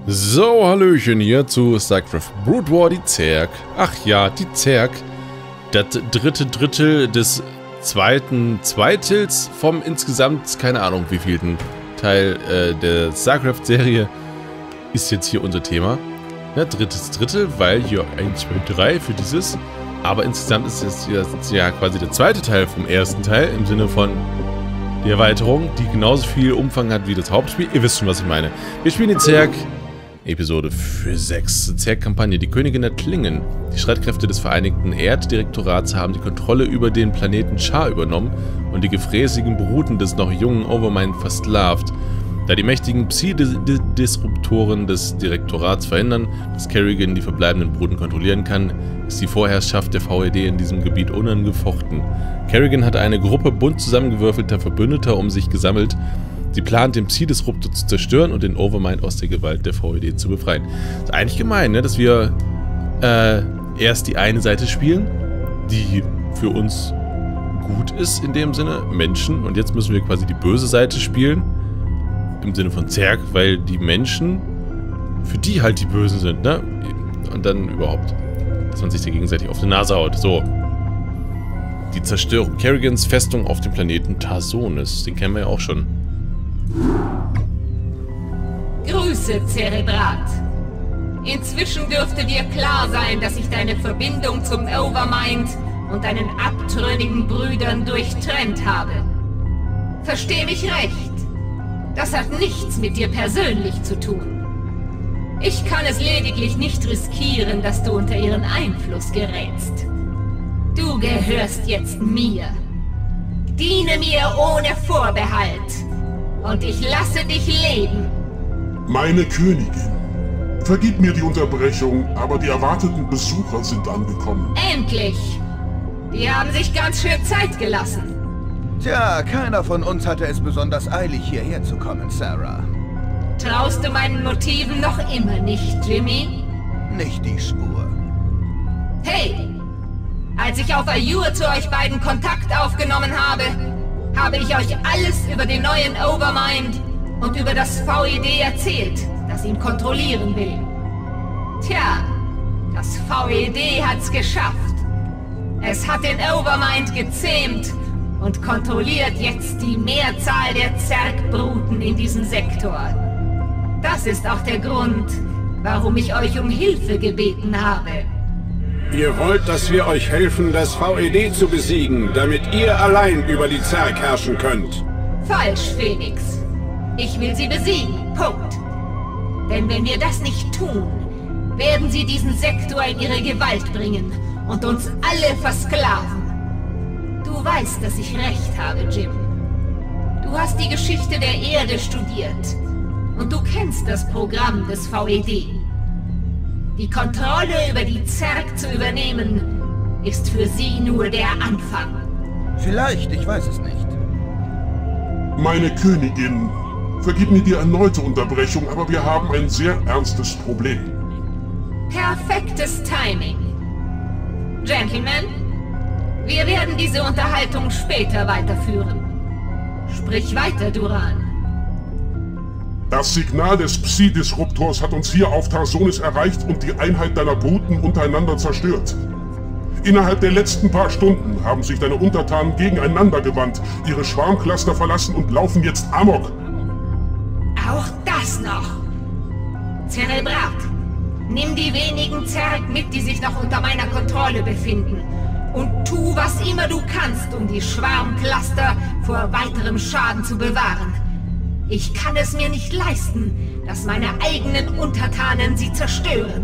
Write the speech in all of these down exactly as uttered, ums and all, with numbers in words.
So, Hallöchen hier zu StarCraft Brood War, die Zerg. Ach ja, die Zerg. Das dritte Drittel des zweiten Zweitels vom insgesamt, keine Ahnung wievielten Teil äh, der StarCraft-Serie ist jetzt hier unser Thema. Ja, drittes Drittel, weil hier eins, zwei, drei für dieses. Aber insgesamt ist es jetzt ja quasi der zweite Teil vom ersten Teil, im Sinne von die Erweiterung, die genauso viel Umfang hat wie das Hauptspiel. Ihr wisst schon, was ich meine. Wir spielen die Zerg. Episode für sechs. Zerg-Kampagne. Die Königin der Klingen. Die Streitkräfte des Vereinigten Erddirektorats haben die Kontrolle über den Planeten Char übernommen und die gefräßigen Bruten des noch jungen Overmind versklavt. Da die mächtigen Psi-Disruptoren des Direktorats verhindern, dass Kerrigan die verbleibenden Bruten kontrollieren kann, ist die Vorherrschaft der V E D in diesem Gebiet unangefochten. Kerrigan hat eine Gruppe bunt zusammengewürfelter Verbündeter um sich gesammelt. Sie plant, den Psi-Disruptor zu zerstören und den Overmind aus der Gewalt der V E D zu befreien. Ist eigentlich gemein, ne? Dass wir äh, erst die eine Seite spielen, die für uns gut ist in dem Sinne, Menschen, und jetzt müssen wir quasi die böse Seite spielen, im Sinne von Zerg, weil die Menschen für die halt die Bösen sind, ne? Und dann überhaupt, dass man sich da gegenseitig auf die Nase haut. So. Die Zerstörung Kerrigans Festung auf dem Planeten Tarsonis. Den kennen wir ja auch schon. Grüße, Cerebrat. Inzwischen dürfte dir klar sein, dass ich deine Verbindung zum Overmind und deinen abtrünnigen Brüdern durchtrennt habe. Versteh mich recht. Das hat nichts mit dir persönlich zu tun. Ich kann es lediglich nicht riskieren, dass du unter ihren Einfluss gerätst. Du gehörst jetzt mir. Diene mir ohne Vorbehalt. Und ich lasse dich leben. Meine Königin, vergib mir die Unterbrechung, aber die erwarteten Besucher sind angekommen. Endlich! Die haben sich ganz schön Zeit gelassen. Tja, keiner von uns hatte es besonders eilig, hierher zu kommen, Sarah. Traust du meinen Motiven noch immer nicht, Jimmy? Nicht die Spur. Hey! Als ich auf Ayur zu euch beiden Kontakt aufgenommen habe, habe ich euch alles über den neuen Overmind und über das V E D erzählt, das ihn kontrollieren will. Tja, das V E D hat's geschafft. Es hat den Overmind gezähmt und kontrolliert jetzt die Mehrzahl der Zergbruten in diesem Sektor. Das ist auch der Grund, warum ich euch um Hilfe gebeten habe. Ihr wollt, dass wir euch helfen, das V E D zu besiegen, damit ihr allein über die Zerg herrschen könnt. Falsch, Phoenix. Ich will sie besiegen. Punkt. Denn wenn wir das nicht tun, werden sie diesen Sektor in ihre Gewalt bringen und uns alle versklaven. Du weißt, dass ich recht habe, Jim. Du hast die Geschichte der Erde studiert und du kennst das Programm des V E D. Die Kontrolle über die Zerg zu übernehmen, ist für sie nur der Anfang. Vielleicht, ich weiß es nicht. Meine Königin, vergib mir die erneute Unterbrechung, aber wir haben ein sehr ernstes Problem. Perfektes Timing. Gentlemen, wir werden diese Unterhaltung später weiterführen. Sprich weiter, Duran. Das Signal des Psi-Disruptors hat uns hier auf Tarsonis erreicht und die Einheit deiner Bruten untereinander zerstört. Innerhalb der letzten paar Stunden haben sich deine Untertanen gegeneinander gewandt, ihre Schwarmcluster verlassen und laufen jetzt amok. Auch das noch. Cerebrat, nimm die wenigen Zerg mit, die sich noch unter meiner Kontrolle befinden. Und tu, was immer du kannst, um die Schwarmcluster vor weiterem Schaden zu bewahren. Ich kann es mir nicht leisten, dass meine eigenen Untertanen sie zerstören.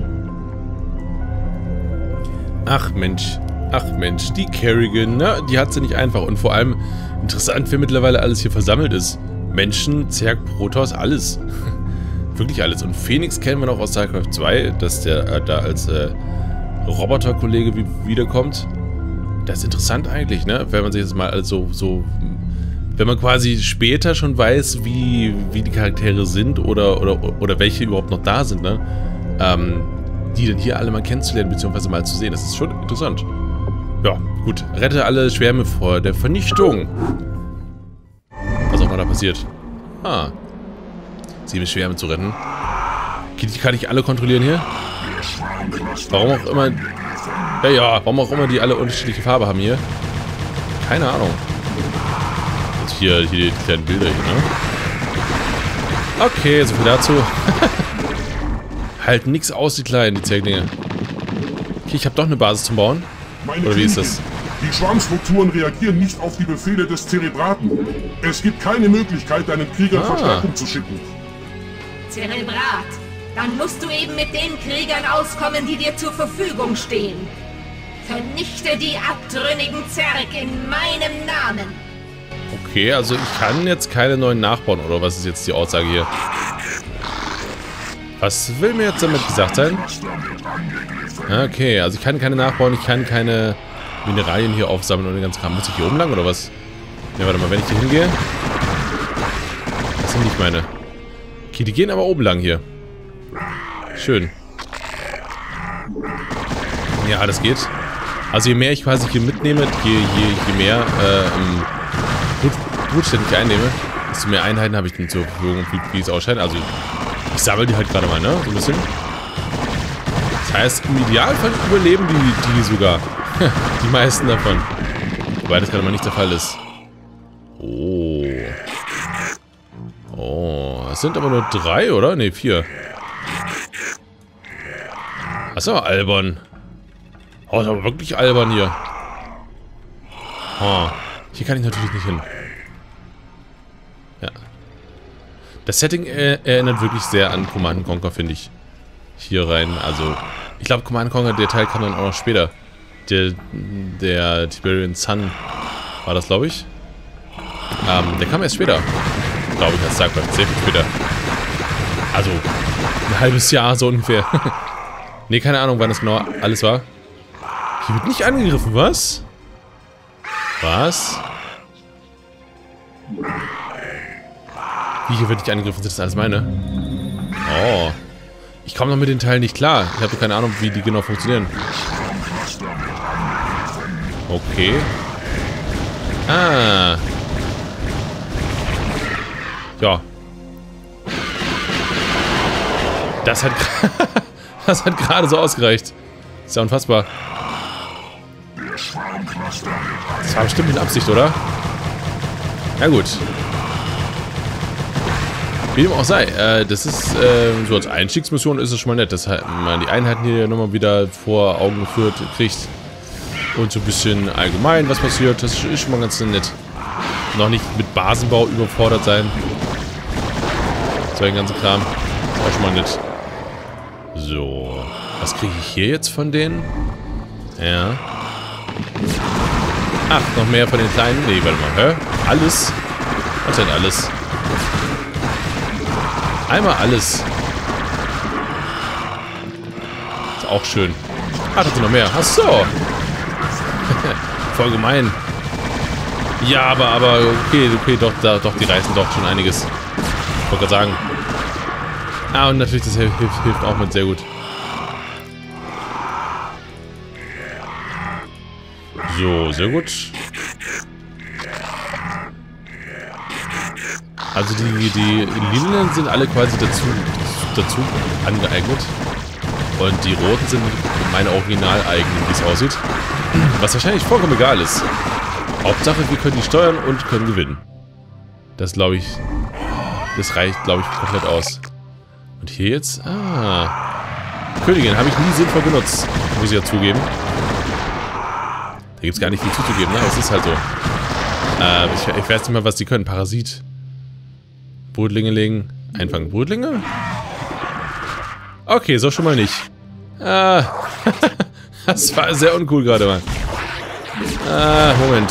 Ach Mensch, ach Mensch, die Kerrigan, ne, die hat sie nicht einfach. Und vor allem interessant, wer mittlerweile alles hier versammelt ist. Menschen, Zerg, Protoss, alles. Wirklich alles. Und Phoenix kennen wir noch aus StarCraft zwei, dass der äh, da als äh, Roboterkollege wiederkommt. Das ist interessant eigentlich, ne, wenn man sich das mal alles so... so wenn man quasi später schon weiß, wie, wie die Charaktere sind oder, oder, oder welche überhaupt noch da sind, ne? Ähm, die dann hier alle mal kennenzulernen, beziehungsweise mal zu sehen. Das ist schon interessant. Ja, gut. Rette alle Schwärme vor der Vernichtung. Was auch immer da passiert. Ah. Sieben Schwärme zu retten. Okay, die kann ich alle kontrollieren hier. Warum auch immer... Ja, ja, warum auch immer die alle unterschiedliche Farbe haben hier. Keine Ahnung. Jetzt hier, hier die kleinen Bilder hier, ne? Okay, so viel dazu. Halten nichts aus, die kleinen, die Zerglinge. Okay, ich habe doch eine Basis zum Bauen. Meine Oder wie ist das? Die Schwarmstrukturen reagieren nicht auf die Befehle des Zerebraten. Es gibt keine Möglichkeit, deinen Kriegern Ah. Verstärkung zu schicken. Zerebrat, dann musst du eben mit den Kriegern auskommen, die dir zur Verfügung stehen. Vernichte die abtrünnigen Zerg in meinem Namen. Okay, also ich kann jetzt keine neuen nachbauen, oder was ist jetzt die Aussage hier? Was will mir jetzt damit gesagt sein? Okay, also ich kann keine nachbauen, ich kann keine Mineralien hier aufsammeln und den ganzen Kram. Muss ich hier oben lang, oder was? Ne, warte mal, wenn ich hier hingehe... Das sind nicht meine. Okay, die gehen aber oben lang hier. Schön. Ja, das geht. Also je mehr ich quasi hier mitnehme, je, je, je mehr äh, Brutstätten ich einnehme, desto mehr Einheiten habe ich dann zur Verfügung, wie, wie es ausscheint. Also ich sammle die halt gerade mal, ne? So ein bisschen. Das heißt, im Idealfall überleben die, die sogar. Die meisten davon. Wobei das gerade mal nicht der Fall ist. Oh. Oh. Es sind aber nur drei, oder? Ne, vier. Das ist aber albern. Oh, das ist aber wirklich albern hier. Oh. Hier kann ich natürlich nicht hin. Ja. Das Setting äh, erinnert wirklich sehr an Command and Conquer, finde ich. Hier rein. Also, ich glaube, Command and Conquer, der Teil kam dann auch noch später. Der, der Tiberian Sun war das, glaube ich. Ähm, der kam erst später. Glaube ich, als StarCraft. Sehr viel später. Also, ein halbes Jahr so ungefähr. Ne, keine Ahnung, wann das genau alles war. Hier wird nicht angegriffen, was? Was? Wie, hier wird nicht angegriffen? Sind das alles meine? Oh. Ich komme noch mit den Teilen nicht klar. Ich habe keine Ahnung, wie die genau funktionieren. Okay. Ah. Ja. Das hat... Das hat gerade so ausgereicht. Ist ja unfassbar. Das war bestimmt mit Absicht, oder? Ja gut. Wie dem auch sei. Äh, das ist, äh, so als Einstiegsmission ist es schon mal nett, dass man die Einheiten hier nochmal wieder vor Augen geführt kriegt. Und so ein bisschen allgemein, was passiert. Das ist schon mal ganz nett. Noch nicht mit Basenbau überfordert sein. So ein ganzer Kram. Ist auch schon mal nett. So. Was kriege ich hier jetzt von denen? Ja. Ach, noch mehr von den kleinen. Nee, warte mal. Hä? Alles? Was denn alles? Einmal alles. Ist auch schön. Ah, da sind noch mehr. Ach so. Voll gemein. Ja, aber, aber, okay, okay, doch, da, doch, die reißen doch schon einiges. Ich wollte gerade sagen. Ah, und natürlich, das hilft, hilft auch mit, sehr gut. So, sehr gut. Also die, die Linien sind alle quasi dazu, dazu angeeignet. Und die roten sind meine Original-eigenen, wie es aussieht. Was wahrscheinlich vollkommen egal ist. Hauptsache, wir können die steuern und können gewinnen. Das glaube ich, das reicht, glaube ich, komplett aus. Und hier jetzt, ah, Königin habe ich nie sinnvoll benutzt, muss ich ja zugeben. Da gibt es gar nicht viel zuzugeben, ne? Es ist halt so. Äh, ich, ich weiß nicht mal, was die können. Parasit. Brutlinge legen. Einfangen Brutlinge? Okay, so schon mal nicht. Ah, das war sehr uncool gerade mal. Ah, Moment.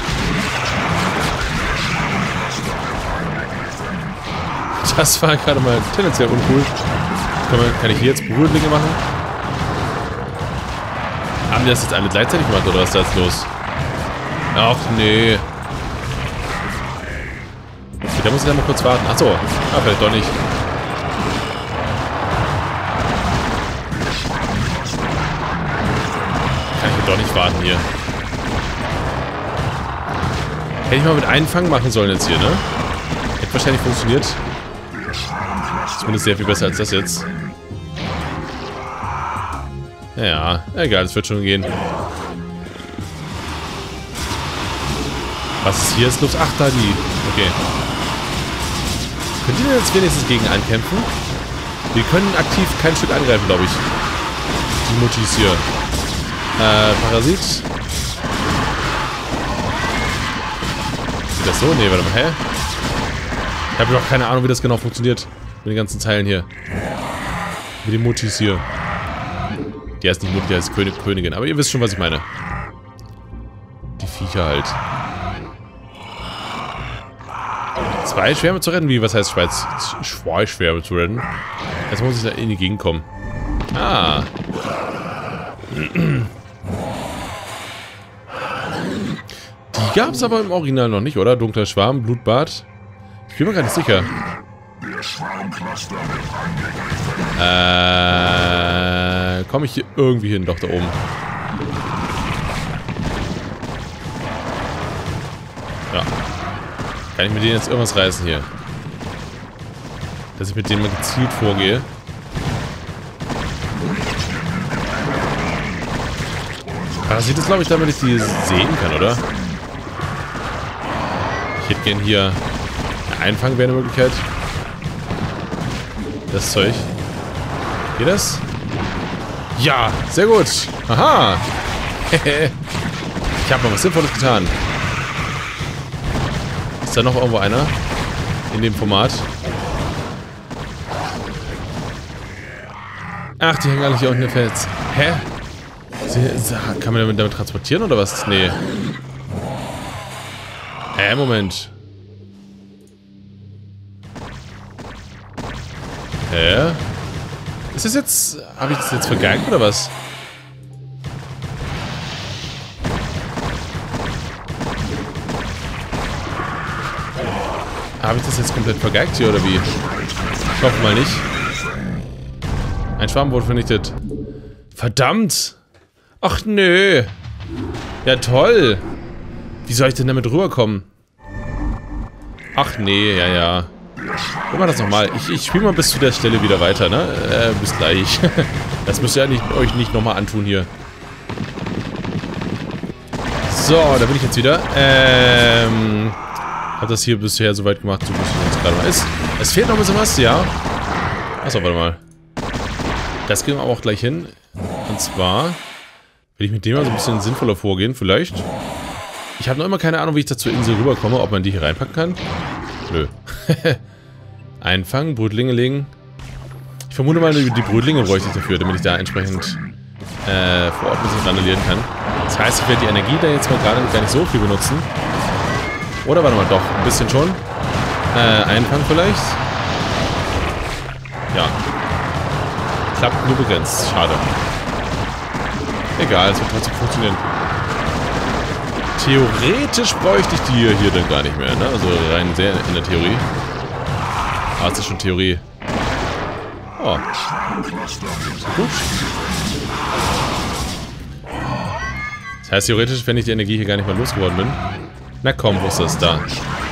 Das war gerade mal tendenziell uncool. Kann, man, kann ich hier jetzt Brutlinge machen? Haben die das jetzt alle gleichzeitig gemacht oder was ist da jetzt los? Ach nee. Okay, da muss ich dann mal kurz warten. Achso, ah, vielleicht doch nicht. Kann ich doch nicht warten hier. Hätte ich mal mit Einfangen machen sollen jetzt hier, ne? Hätte wahrscheinlich funktioniert. Zumindest sehr viel besser als das jetzt. Ja, egal, es wird schon gehen. Was ist hier? Ist los? Ach, da die. Okay. Könnt ihr denn jetzt wenigstens gegen ankämpfen? Wir können aktiv kein Stück angreifen, glaube ich. Die Muttis hier. Äh, Parasit. Geht das so? Nee, warte mal. Hä? Ich habe noch keine Ahnung, wie das genau funktioniert. Mit den ganzen Teilen hier. Mit den Muttis hier. Die heißt nicht Mutti, die heißt König, Königin. Aber ihr wisst schon, was ich meine. Die Viecher halt. Zwei Schwärme zu retten? Wie? Was heißt Schweiz? Zwei Schwärme zu retten? Jetzt muss ich da in die Gegend kommen. Ah. Die gab es aber im Original noch nicht, oder? Dunkler Schwarm, Blutbad. Ich bin mir gar nicht sicher. Äh, komme ich hier irgendwie hin? Doch, da oben. Ja. Kann ich mit denen jetzt irgendwas reißen hier? Dass ich mit denen mal gezielt vorgehe. Parasit ist, glaube ich, damit ich die sehen kann, oder? Ich hätte gern hier Einfangen wäre eine Möglichkeit. Das Zeug. Geht das? Ja, sehr gut. Aha. Ich habe mal was Sinnvolles getan. Ist da noch irgendwo einer? In dem Format? Ach, die hängen alle hier unten im Fels. Hä? Sie, kann man damit, damit transportieren oder was? Nee. Hä, Moment. Hä? Ist das jetzt... Habe ich das jetzt vergeigt oder was? Habe ich das jetzt komplett vergeigt hier oder wie? Ich hoffe mal nicht. Ein Schwarm wurde vernichtet. Verdammt! Ach nö! Ja toll! Wie soll ich denn damit rüberkommen? Ach nee, ja ja. Wir machen das nochmal. Ich, ich spiele mal bis zu der Stelle wieder weiter, ne? Äh, bis gleich. Das müsst ihr ja nicht, euch nicht nochmal antun hier. So, da bin ich jetzt wieder. Ähm... Hab das hier bisher so weit gemacht, so wie es gerade mal ist. Es fehlt noch ein bisschen was, ja. Achso, warte mal. Das kriegen wir auch gleich hin. Und zwar will ich mit dem mal so ein bisschen sinnvoller vorgehen, vielleicht. Ich habe noch immer keine Ahnung, wie ich da zur Insel rüberkomme, ob man die hier reinpacken kann. Nö. Einfangen, Brötlinge legen. Ich vermute mal, die Brötlinge bräuchte ich dafür, damit ich da entsprechend äh, vor Ort ein bisschen randalieren kann. Das heißt, ich werde die Energie da jetzt mal gerade gar nicht so viel benutzen. Oder warte mal, doch, ein bisschen schon. Äh, Einfangen vielleicht. Ja. Klappt nur begrenzt. Schade. Egal, es wird trotzdem funktionieren. Theoretisch bräuchte ich die hier dann gar nicht mehr, ne? Also rein sehr in der Theorie. Ah, es ist schon Theorie. Oh. Gut. Das heißt, theoretisch, wenn ich die Energie hier gar nicht mal losgeworden bin. Na komm, wo ist das da?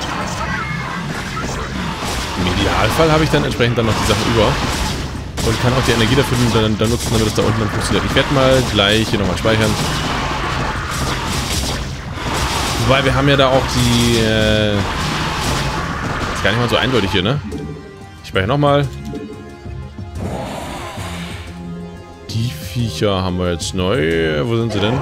Im Idealfall habe ich dann entsprechend dann noch die Sachen über. Und kann auch die Energie dafür dann, dann nutzen, damit es da unten dann funktioniert. Ich werde mal gleich hier nochmal speichern. Wobei, wir haben ja da auch die... Äh, ist gar nicht mal so eindeutig hier, ne? Ich speichere nochmal. Die Viecher haben wir jetzt neu. Wo sind sie denn?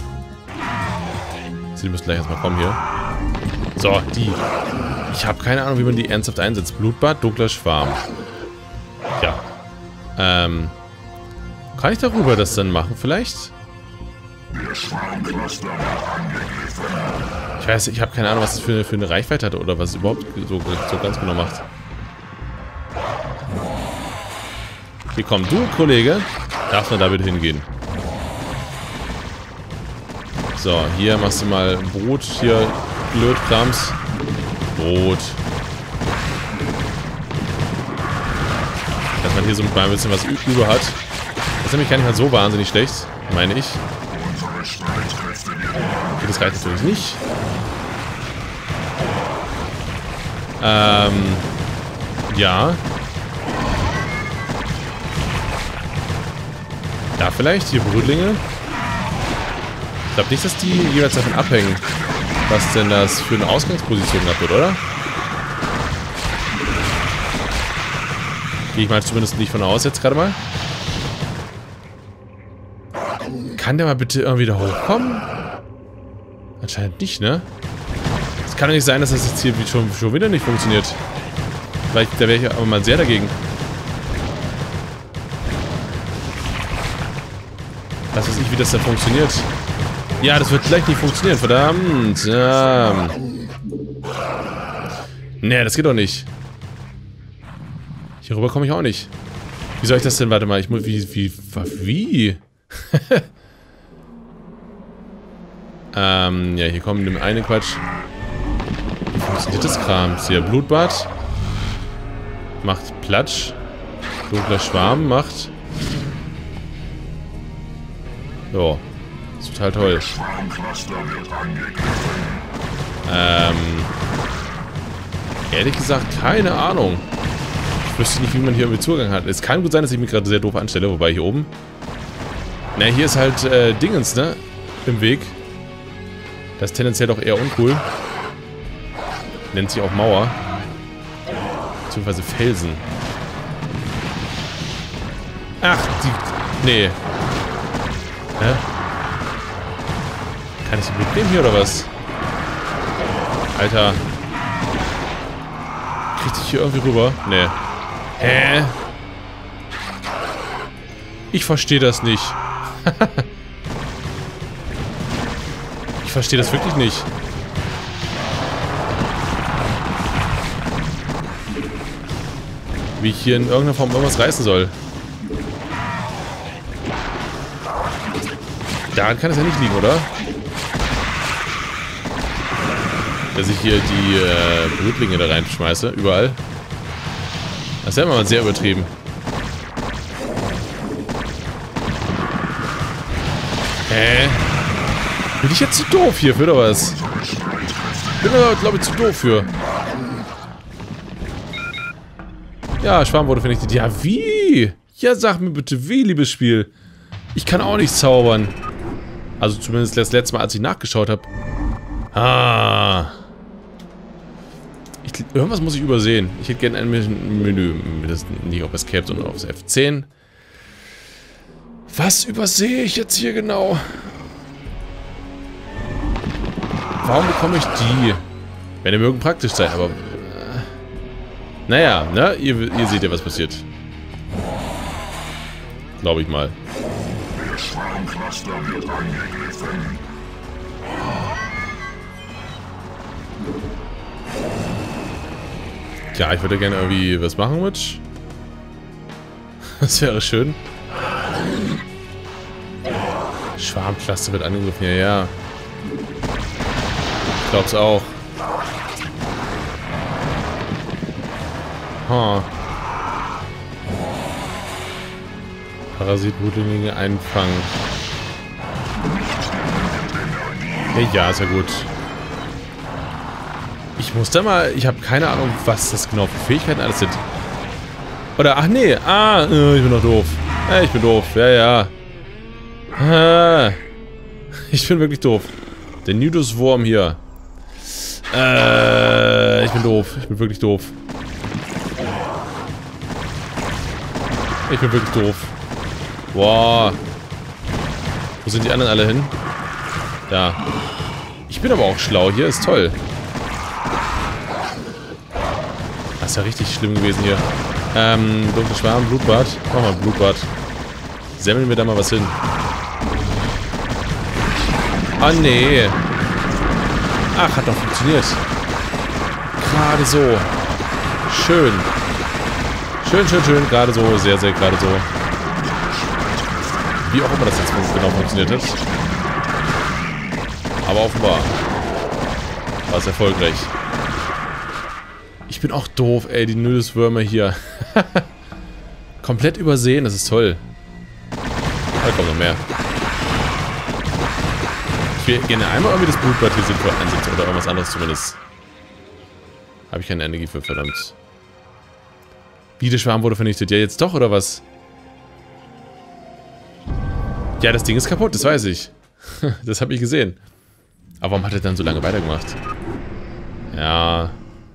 Die müssen gleich erstmal kommen hier. So, die. Ich habe keine Ahnung, wie man die ernsthaft einsetzt. Blutbad, dunkler Schwarm. Ja. Ähm. Kann ich darüber das dann machen, vielleicht? Ich weiß, ich habe keine Ahnung, was das für, für eine Reichweite hat oder was es überhaupt so, so ganz genau macht. Hier komm, du, Kollege. Darfst du da bitte hingehen? So, hier machst du mal Brot, hier Blödkrams. Brot. Dass man hier so ein bisschen was über hat. Das ist nämlich gar nicht mal so wahnsinnig schlecht, meine ich. Okay, das reicht natürlich nicht. Ähm, ja. Da vielleicht? Hier Brüdlinge? Ich glaube nicht, dass die jeweils davon abhängen, was denn das für eine Ausgangsposition gehabt wird, oder? Gehe ich mal zumindest nicht von aus jetzt gerade mal. Kann der mal bitte irgendwie da hochkommen? Anscheinend nicht, ne? Es kann doch nicht sein, dass das jetzt hier schon, schon wieder nicht funktioniert. Vielleicht, da wäre ich aber mal sehr dagegen. Was weiß ich, wie das dann funktioniert. Ja, das wird vielleicht nicht funktionieren, verdammt. Ja. Nee, das geht doch nicht. Hier rüber komme ich auch nicht. Wie soll ich das denn? Warte mal, ich muss... Wie? Wie? Wie? ähm, ja, hier kommt dem eine Quatsch. Wie funktioniert das Kram? Ist hier Blutbad. Macht Platsch. Dunkler Schwarm macht... Jo. Ist total toll. Ähm... Ehrlich gesagt, keine Ahnung. Ich wüsste nicht, wie man hier irgendwie Zugang hat. Es kann gut sein, dass ich mich gerade sehr doof anstelle, wobei hier oben... Na, hier ist halt äh, Dingens, ne? Im Weg. Das ist tendenziell doch eher uncool. Nennt sich auch Mauer. Beziehungsweise Felsen. Ach, die... Nee. Hä? Kann ich die mitnehmen hier oder was? Alter. Krieg ich hier irgendwie rüber? Nee. Hä? Ich verstehe das nicht. Ich verstehe das wirklich nicht. Wie ich hier in irgendeiner Form irgendwas reißen soll. Daran kann es ja nicht liegen, oder? Dass ich hier die äh, Brütlinge da reinschmeiße, überall. Das ist ja immer sehr übertrieben. Hä? Bin ich jetzt zu doof hier für, oder was? Bin da, glaube ich, zu doof für. Ja, Schwarm wurde vernichtet. Ja, wie? Ja, sag mir bitte wie, liebes Spiel. Ich kann auch nicht zaubern. Also zumindest das letzte Mal, als ich nachgeschaut habe. Ah. Ich, irgendwas muss ich übersehen. Ich hätte gerne ein Menü. Das nicht auf Escape, sondern aufs F zehn. Was übersehe ich jetzt hier genau? Warum bekomme ich die? Wenn ihr mögen praktisch sein, aber... Äh, naja, ne? Ihr, ihr seht ja, was passiert. Glaube ich mal. Der Schwarmcluster wird angegriffen. Ja, ich würde gerne irgendwie was machen mit. Das wäre schön. Schwarmcluster wird angegriffen, ja, ja. Ich glaub's auch. Huh. Parasitbrutlinge einfangen. Ja, ja, ist ja gut. Ich muss da mal... Ich habe keine Ahnung, was das genau für Fähigkeiten alles sind. Oder, ach nee. Ah, ich bin doch doof. Ja, ich bin doof. Ja, ja. Ah, ich bin wirklich doof. Der Nidus-Wurm hier. Äh, ich bin doof. Ich bin wirklich doof. Ich bin wirklich doof. Wow. Wo sind die anderen alle hin? Da. Ich bin aber auch schlau. Hier ist toll. Das ist ja richtig schlimm gewesen hier. Ähm, dunkle Schwarm, Blutbad. Mach mal Blutbad. Semmeln wir da mal was hin. Ah, nee. Ach, hat doch funktioniert. Gerade so. Schön. Schön, schön, schön. Gerade so. Sehr, sehr gerade so. Wie auch immer das jetzt genau funktioniert hat. Aber offenbar war es erfolgreich. Ich bin auch doof, ey. Die Niduswürmer hier. Komplett übersehen. Das ist toll. Da kommt noch mehr. Ich will gerne einmal irgendwie das Blutbad hier sinnvoll einsetzen. Oder irgendwas anderes zumindest. Habe ich keine Energie für, verdammt. Wie, der Schwarm wurde vernichtet? Ja, jetzt doch, oder was? Ja, das Ding ist kaputt, das weiß ich. Das habe ich gesehen. Aber warum hat er dann so lange weitergemacht? Ja.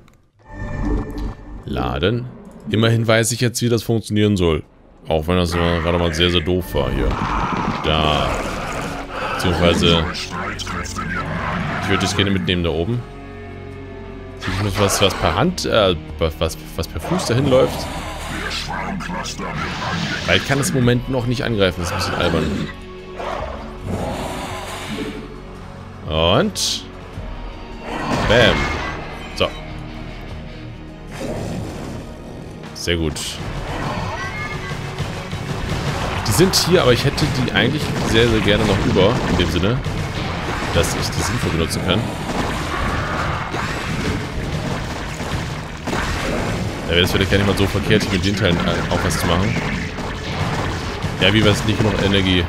Laden. Immerhin weiß ich jetzt, wie das funktionieren soll. Auch wenn das gerade mal sehr, sehr doof war hier. Da. Beziehungsweise... Ich würde das gerne mitnehmen da oben. Was, was per Hand, äh, was, was per Fuß dahin läuft. Weil ich kann das im Moment noch nicht angreifen, das ist ein bisschen albern. Und... Bam. So. Sehr gut. Die sind hier, aber ich hätte die eigentlich sehr, sehr gerne noch über, in dem Sinne, dass ich die sinnvoll benutzen kann. Da wäre es vielleicht gar nicht mal so verkehrt, mit den Teilen auch was zu machen. Ja, wie war es nicht genug Energie?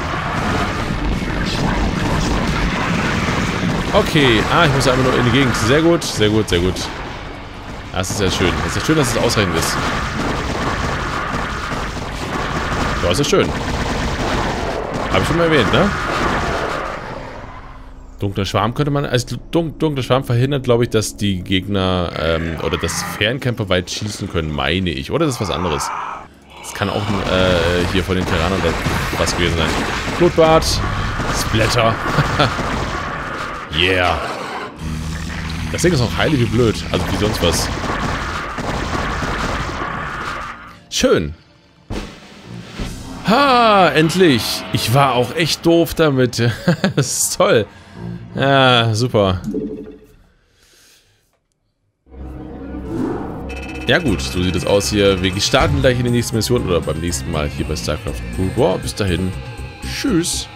Okay, ah, ich muss einfach nur in die Gegend. Sehr gut, sehr gut, sehr gut. Das ist ja schön. Das ist ja schön, dass es ausreichend ist. Ja, ist ja schön. Habe ich schon mal erwähnt, ne? Dunkler Schwarm könnte man... Also dun dunkler Schwarm verhindert, glaube ich, dass die Gegner ähm, oder dass Fernkämpfer weit schießen können, meine ich. Oder das ist was anderes. Das kann auch äh, hier von den Terranern oder was gewesen sein. Blutbad. Splatter. Yeah. Das Ding ist auch heilig wie blöd. Also wie sonst was. Schön. Ha, endlich. Ich war auch echt doof damit. Das ist toll. Ja, super. Ja gut, so sieht es aus hier. Wir starten gleich in die nächste Mission oder beim nächsten Mal hier bei StarCraft Brood War. Bis dahin. Tschüss.